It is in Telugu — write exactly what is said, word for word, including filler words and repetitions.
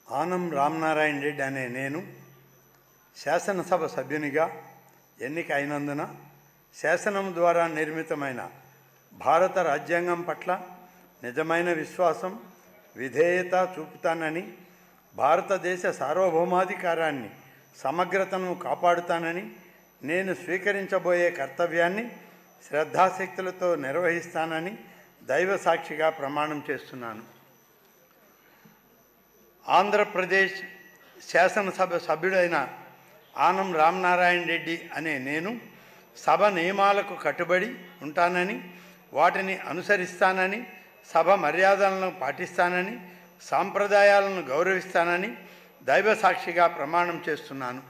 ఆనం రామనారాయణ రెడ్డి అనే నేను శాసనసభ సభ్యునిగా ఎన్నిక అయినందున శాసనం ద్వారా నిర్మితమైన భారత రాజ్యాంగం పట్ల నిజమైన విశ్వాసం, విధేయత చూపుతానని, భారతదేశ సార్వభౌమాధికారాన్ని, సమగ్రతను కాపాడుతానని, నేను స్వీకరించబోయే కర్తవ్యాన్ని శ్రద్ధాశక్తులతో నిర్వహిస్తానని దైవ సాక్షిగా ప్రమాణం చేస్తున్నాను. ఆంధ్రప్రదేశ్ శాసనసభ సభ్యుడైన ఆనం రామనారాయణ రెడ్డి అనే నేను సభ నియమాలకు కట్టుబడి ఉంటానని, వాటిని అనుసరిస్తానని, సభ మర్యాదలను పాటిస్తానని, సాంప్రదాయాలను గౌరవిస్తానని దైవ సాక్షిగా ప్రమాణం చేస్తున్నాను.